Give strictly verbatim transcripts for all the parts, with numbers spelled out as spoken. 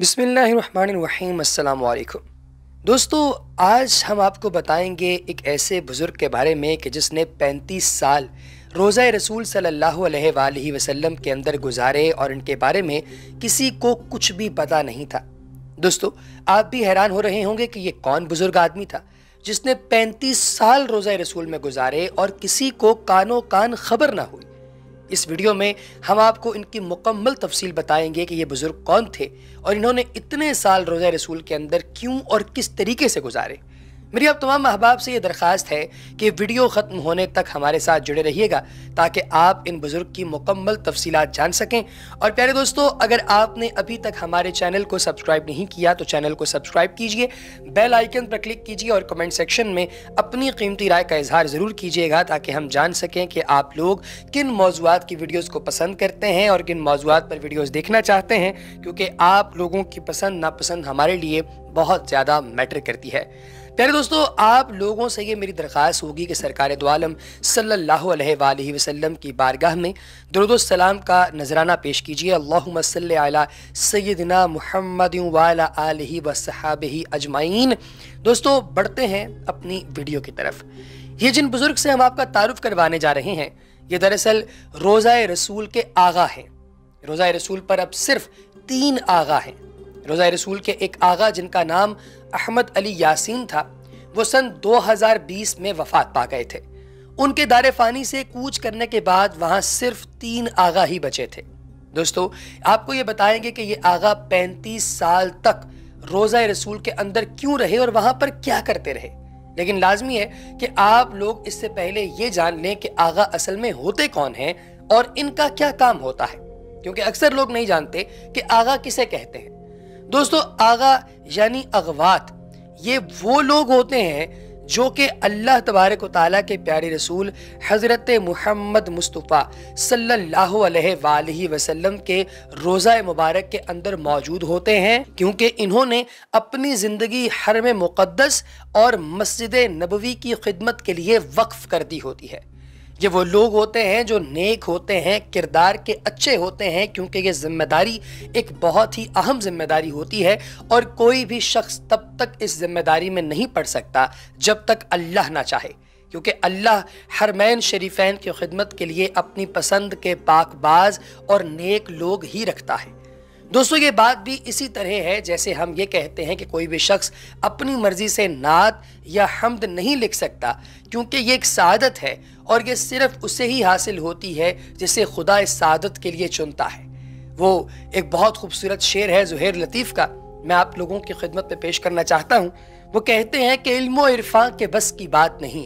बिस्मिल्लाहिर्रहमानिर्रहीम। अस्सलाम वालेकुम दोस्तों, आज हम आपको बताएंगे एक ऐसे बुज़ुर्ग के बारे में कि जिसने पैंतीस साल रोज़ा रसूल सल्लल्लाहु अलैहि वसल्लम के अंदर गुजारे और इनके बारे में किसी को कुछ भी पता नहीं था। दोस्तों, आप भी हैरान हो रहे होंगे कि ये कौन बुज़ुर्ग आदमी था जिसने पैंतीस साल रोज़ा रसूल में गुजारे और किसी को कानो कान खबर ना हुई। इस वीडियो में हम आपको इनकी मुकम्मल तफसील बताएंगे कि ये बुज़ुर्ग कौन थे और इन्होंने इतने साल रोज़ा रसूल के अंदर क्यों और किस तरीके से गुजारे। मेरी आप तमाम अहबाब से ये दरख्वास्त है कि वीडियो ख़त्म होने तक हमारे साथ जुड़े रहिएगा ताकि आप इन बुज़ुर्ग की मुकम्मल तफसीलात जान सकें। और प्यारे दोस्तों, अगर आपने अभी तक हमारे चैनल को सब्सक्राइब नहीं किया तो चैनल को सब्सक्राइब कीजिए, बेल आइकन पर क्लिक कीजिए और कमेंट सेक्शन में अपनी कीमती राय का इजहार ज़रूर कीजिएगा ताकि हम जान सकें कि आप लोग किन मौज़ूआत की वीडियोज़ को पसंद करते हैं और किन मौज़ूआत पर वीडियोज़ देखना चाहते हैं, क्योंकि आप लोगों की पसंद नापसंद हमारे लिए बहुत ज़्यादा मैटर करती है। प्यारे दोस्तों, आप लोगों से ये मेरी दरख्वास्त होगी कि सरकार दो आलम सल्लल्लाहु अलैहि वसल्लम की बारगाह में दुरूद व सलाम का नजराना पेश कीजिए। अल्लाहुम्मा सल्लि अला सय्यदिना मुहम्मद व अला आलिहि व सहाबिहि अजमाइन। दोस्तों, बढ़ते हैं अपनी वीडियो की तरफ। ये जिन बुजुर्ग से हम आपका तारुफ करवाने जा रहे हैं, ये दरअसल रोज़ा रसूल के आगा हैं। रोज़ा रसूल पर अब सिर्फ तीन आगा हैं। रोज़ा रसूल के एक आगा जिनका नाम अहमद अली यासीन था, वो सन दो हज़ार बीस में वफात पा गए थे। उनके दारे फानी से कूच करने के बाद वहाँ सिर्फ तीन आगा ही बचे थे। दोस्तों, आपको ये बताएंगे कि ये आगा पैंतीस साल तक रोज़ा रसूल के अंदर क्यों रहे और वहाँ पर क्या करते रहे। लेकिन लाजमी है कि आप लोग इससे पहले ये जान लें कि आगा असल में होते कौन हैं और इनका क्या काम होता है, क्योंकि अक्सर लोग नहीं जानते कि आगा किसे कहते हैं। दोस्तों, आगा यानी अगवात, ये वो लोग होते हैं जो कि अल्लाह तबारक व तआला के प्यारे रसूल हज़रत मुहम्मद मुस्तफ़ा सल्लल्लाहु अलैहि वसल्लम के रोज़ा मुबारक के अंदर मौजूद होते हैं, क्योंकि इन्होंने अपनी ज़िंदगी हरम मुक़द्दस और मस्जिद नबवी की खिदमत के लिए वक्फ कर दी होती है। ये वो लोग होते हैं जो नेक होते हैं, किरदार के अच्छे होते हैं, क्योंकि ये जिम्मेदारी एक बहुत ही अहम जिम्मेदारी होती है और कोई भी शख्स तब तक इस जिम्मेदारी में नहीं पड़ सकता जब तक अल्लाह ना चाहे, क्योंकि अल्लाह हरमैन शरीफैन की खिदमत के लिए अपनी पसंद के पाकबाज और नेक लोग ही रखता है। दोस्तों, ये बात भी इसी तरह है जैसे हम ये कहते हैं कि कोई भी शख्स अपनी मर्जी से नात या हम्द नहीं लिख सकता, क्योंकि ये एक सादत है और ये सिर्फ उसे ही हासिल होती है जिसे खुदा इस सादत के लिए चुनता है। वो एक बहुत खूबसूरत शेर है ज़ुहैर लतीफ़ का, मैं आप लोगों की खिदमत में पेश करना चाहता हूँ। वो कहते हैं कि इल्म और इरफां के बस की बात नहीं,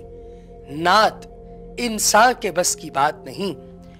नात इंसान के बस की बात नहीं,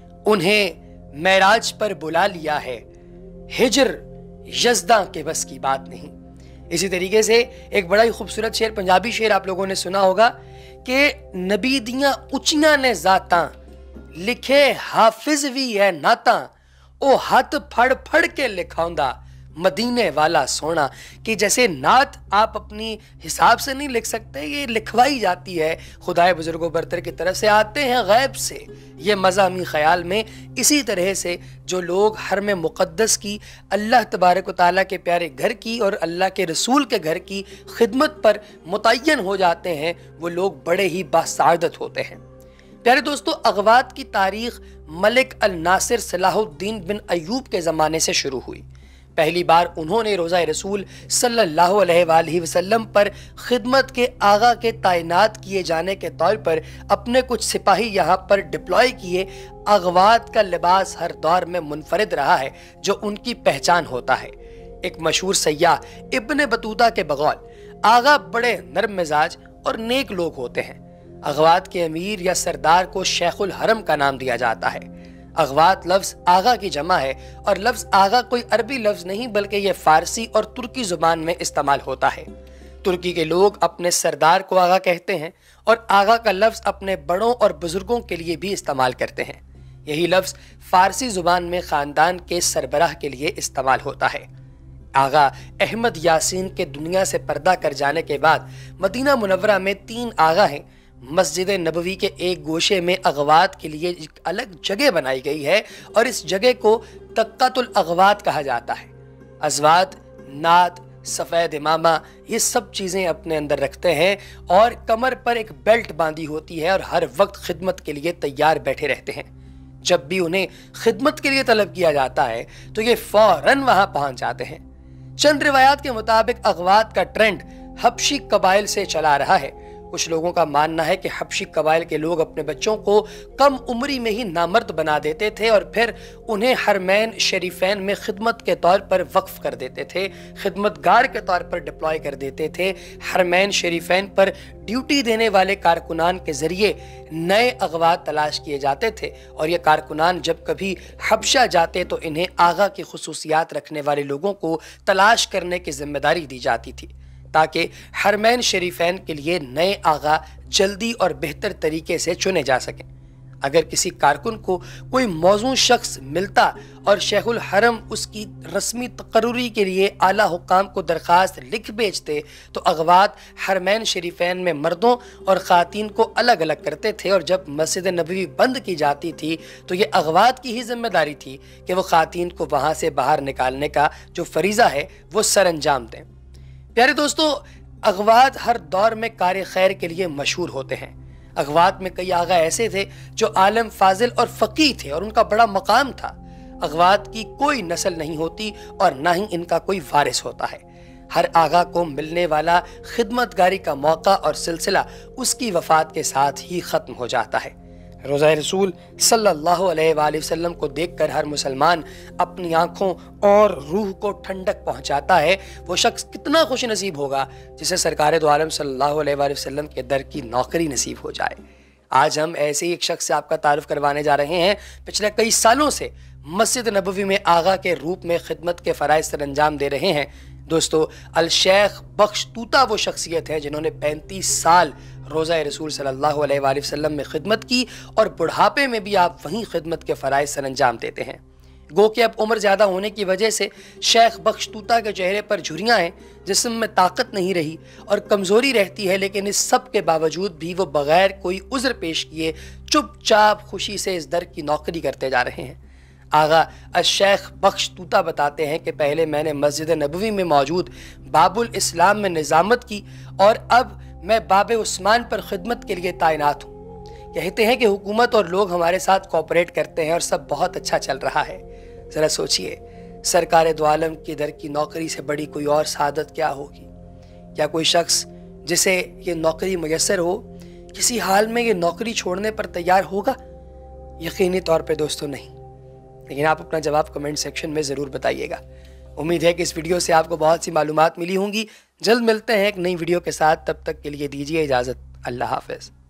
उन्हें मेराज पर बुला लिया है, हिजर यज़दा के बस की बात नहीं। इसी तरीके से एक बड़ा ही खूबसूरत शेर, पंजाबी शेर आप लोगों ने सुना होगा कि नबी दियां उचियां ने जातां, लिखे हाफिज भी है नातां, ओ हाथ फड़ फड़ के लिखाउंदा मदीने वाला सोना। कि जैसे नात आप अपनी हिसाब से नहीं लिख सकते, ये लिखवाई जाती है खुदाए बुजुर्गो बरतर की तरफ से, आते हैं गैब से ये मज़ामी ख्याल में। इसी तरह से जो लोग हरम मुक़द्दस की, अल्लाह तबारक व तआला के प्यारे घर की और अल्लाह के रसूल के घर की खिदमत पर मुतय्यन हो जाते हैं, वो लोग बड़े ही बासादत होते हैं। प्यारे दोस्तों, अगवात की तारीख़ मलिक अल नासिर सलाहुद्दीन बिन अयूब के ज़माने से शुरू हुई। पहली बार उन्होंने रोज़ा रसूल सल्लल्लाहु अलैहि वसल्लम पर खिदमत के आगा के तैनात किए जाने के तौर पर अपने कुछ सिपाही यहाँ पर डिप्लॉय किए। अगवात का लिबास हर दौर में मुनफरिद रहा है जो उनकी पहचान होता है। एक मशहूर सय्याह इब्न बतूता के बगौल आगा बड़े नरम मिजाज और नेक लोग होते हैं। अगवात के अमीर या सरदार को शेखुल हरम का नाम दिया जाता है। अगवात लफ्ज़ आगा की जमा है और लफ्ज़ आगा कोई अरबी लफ्ज़ नहीं बल्कि यह फ़ारसी और तुर्की ज़ुबान में इस्तेमाल होता है। तुर्की के लोग अपने सरदार को आगा कहते हैं और आगा का लफ्ज़ अपने बड़ों और बुज़ुर्गों के लिए भी इस्तेमाल करते हैं। यही लफ्ज़ फ़ारसी ज़ुबान में ख़ानदान के सरबराह के लिए इस्तेमाल होता है। आगा अहमद यासीन के दुनिया से पर्दा कर जाने के बाद मदीना मुनव्वरा में तीन आगा हैं। मस्जिद नबवी के एक गोशे में अगवात के लिए एक अलग जगह बनाई गई है और इस जगह को तक्कातुल अगवात कहा जाता है। अज़वात नात, सफ़ेद इमामा, ये सब चीज़ें अपने अंदर रखते हैं और कमर पर एक बेल्ट बांधी होती है और हर वक्त खिदमत के लिए तैयार बैठे रहते हैं। जब भी उन्हें खिदमत के लिए तलब किया जाता है तो ये फ़ौरन वहाँ पहुँच जाते हैं। चंद रिवायात के मुताबिक अगवात का ट्रेंड हबशी कबाइल से चला रहा है। कुछ लोगों का मानना है कि हबशी कबाइल के लोग अपने बच्चों को कम उम्री में ही नामर्द बना देते थे और फिर उन्हें हरमैन शरीफैन में खिदमत के तौर पर वक्फ कर देते थे, खिदमतगार के तौर पर डिप्लॉय कर देते थे। हरमैन शरीफैन पर ड्यूटी देने वाले कारकुनान के ज़रिए नए अगवात तलाश किए जाते थे और ये कारकुनान जब कभी हबशा जाते तो इन्हें आगा की खुसूसियात रखने वाले लोगों को तलाश करने की जिम्मेदारी दी जाती थी ताकि हरमैन शरीफैन के लिए नए आगा जल्दी और बेहतर तरीके से चुने जा सकें। अगर किसी कारकुन को कोई मौजूद शख्स मिलता और शेखुल हरम उसकी रस्मी तकर्रुरी के लिए आला हुक्काम को दरख्वास्त लिख भेजते तो अगवात हरमैन शरीफैन में मर्दों और ख़ातीन को अलग अलग करते थे और जब मस्जिद नबवी बंद की जाती थी तो ये अगवात की ही जिम्मेदारी थी कि वो ख़ातीन को वहाँ से बाहर निकालने का जो फरीज़ा है वो सर अंजाम दें। प्यारे दोस्तों, अगवात हर दौर में कार खैर के लिए मशहूर होते हैं। अगवात में कई आगा ऐसे थे जो आलम फाजिल और फ़कीह थे और उनका बड़ा मकाम था। अगवात की कोई नस्ल नहीं होती और ना ही इनका कोई वारिस होता है। हर आगा को मिलने वाला खिदमतगारी का मौका और सिलसिला उसकी वफ़ात के साथ ही ख़त्म हो जाता है। रोज़ा रसूल सल्लल्लाहु अलैहि वसल्लम को देखकर हर मुसलमान अपनी आँखों और रूह को ठंडक पहुँचाता है। वो शख्स कितना खुश नसीब होगा जिसे सरकार दो आलम सल्लल्लाहु अलैहि वसल्लम के दर की नौकरी नसीब हो जाए। आज हम ऐसे ही एक शख्स से आपका तारुफ करवाने जा रहे हैं। पिछले कई सालों से मस्जिद नबवी में आगा के रूप में खिदमत के फ़राइज़ सर अंजाम दे रहे हैं। दोस्तों, अल शेख बख्श तूता वो शख्सियत है जिन्होंने पैंतीस साल रोज़ा रसूल सल्लल्लाहु अलैहि वसल्लम में खिदमत की और बुढ़ापे में भी आप वहीं खिदमत के फ़राइज़ सर अंजाम देते हैं। गो कि अब उम्र ज़्यादा होने की वजह से शेख बख्श तूता के चेहरे पर झुर्रियाँ हैं, जिस्म में ताकत नहीं रही और कमज़ोरी रहती है, लेकिन इस सब के बावजूद भी वो बग़ैर कोई उज़्र पेश किए चुपचाप खुशी से इस दर की नौकरी करते जा रहे हैं। आगा अश-शेख बख्श तूता बताते हैं कि पहले मैंने मस्जिद नबवी में मौजूद बाबुल इस्लाम में निज़ामत की और अब मैं बाब उस्मान पर खिदमत के लिए तैनात हूँ। कहते हैं कि हुकूमत और लोग हमारे साथ कोऑपरेट करते हैं और सब बहुत अच्छा चल रहा है। ज़रा सोचिए, सरकार दो आलम की दर की नौकरी से बड़ी कोई और सादत क्या होगी? क्या कोई शख्स जिसे ये नौकरी मुयस्सर हो किसी हाल में ये नौकरी छोड़ने पर तैयार होगा? यकीनी तौर पे दोस्तों नहीं। लेकिन आप अपना जवाब कमेंट सेक्शन में ज़रूर बताइएगा। उम्मीद है कि इस वीडियो से आपको बहुत सी मालूमात मिली होंगी। जल्द मिलते हैं एक नई वीडियो के साथ, तब तक के लिए दीजिए इजाज़त। अल्लाह हाफ़िज़।